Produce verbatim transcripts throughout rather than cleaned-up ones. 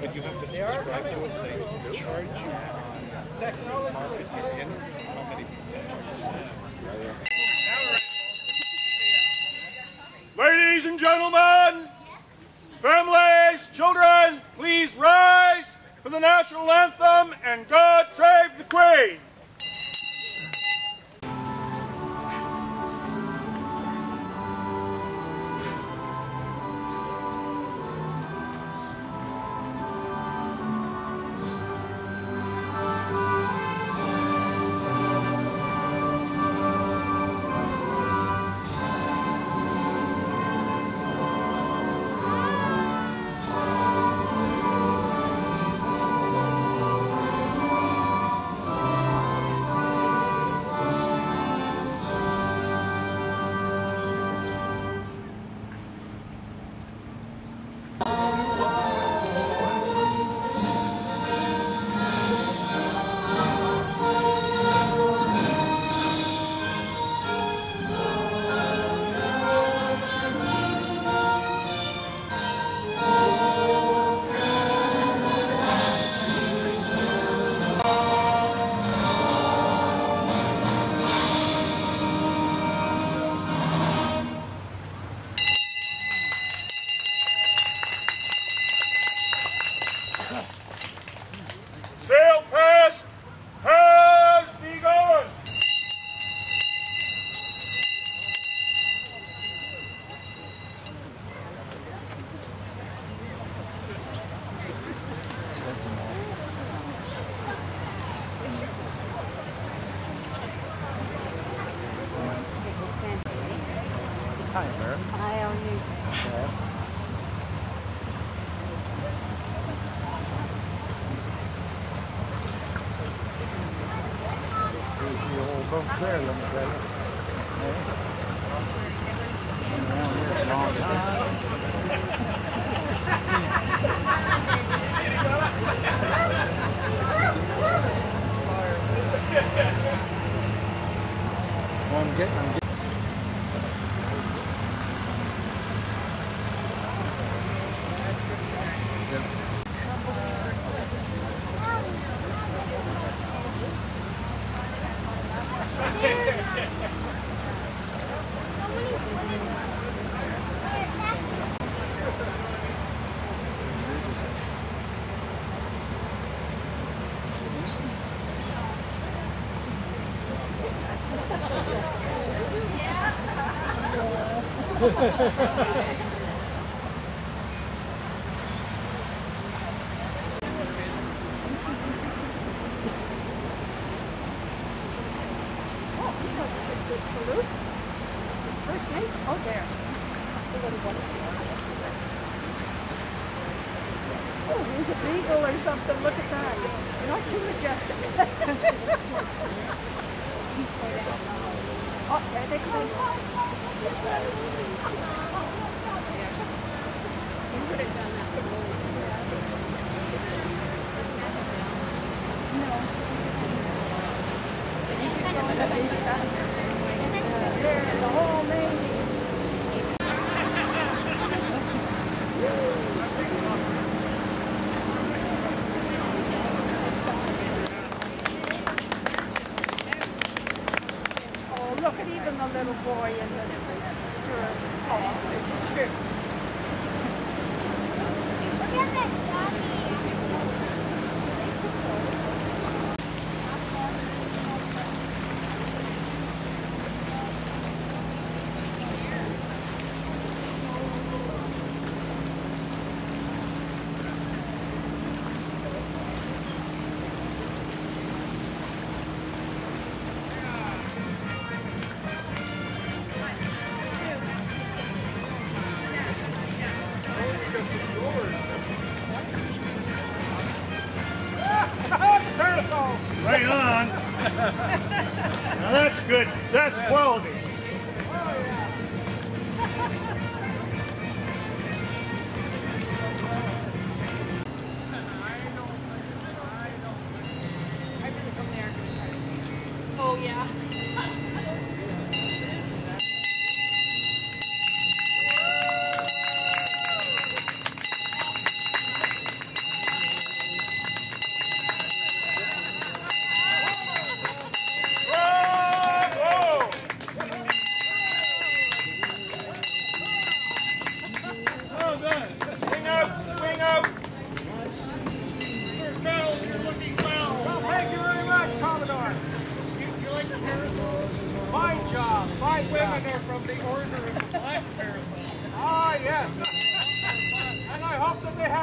But you have to subscribe to a thing. They'll charge you on market in how many Ladies and gentlemen, families, children, please rise for the national anthem and God Save the Queen. Sailpast has begun. Hi, Bert. Hi, how are you? Yeah. Both there, let me tell you. Been around here a long time. Well, I'm getting, I'm getting. Salute. His first name? Oh, there. Oh, he's a beagle or something. Look at that. You're not too majestic. Oh, there they come. You would have done this before. No. You could go in there, the whole name. Oh, look at even the little boy in the stirrup.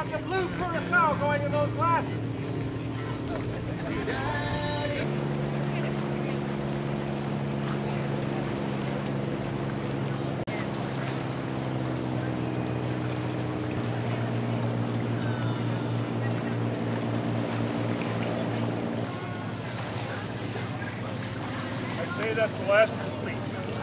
got the blue curacao going in those glasses. I'd say that's the last complete.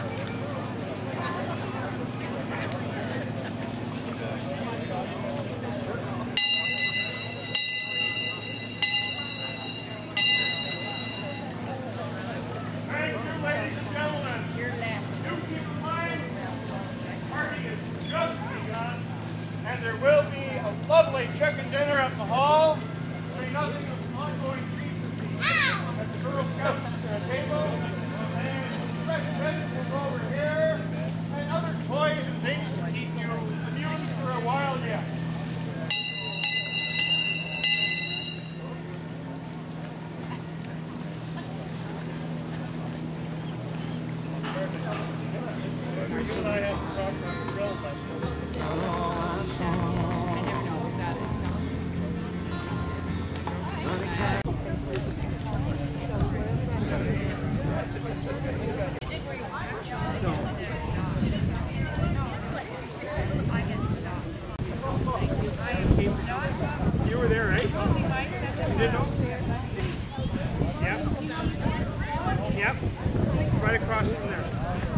Thank you, ladies and gentlemen. Do keep in mind, the party is just begun, and there will be a lovely chicken dinner at the hall. Say nothing of ongoing treats at the Girl Scouts uh, table. And fresh vegetables over here, and other toys and things to keep you amused for a while yet. You and I have to talk about the grill You were there, right? You didn't know? Yep. Yep. Right across from there.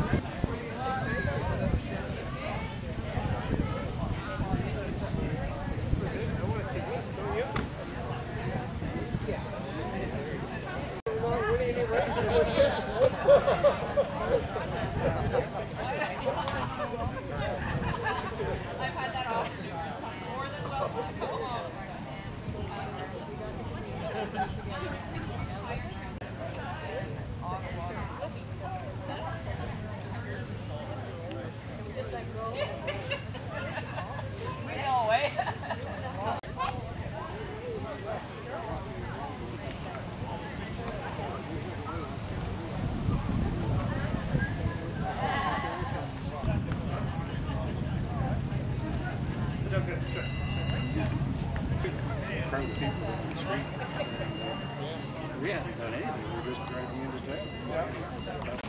From the people in the street. We haven't done anything. We're just driving into town.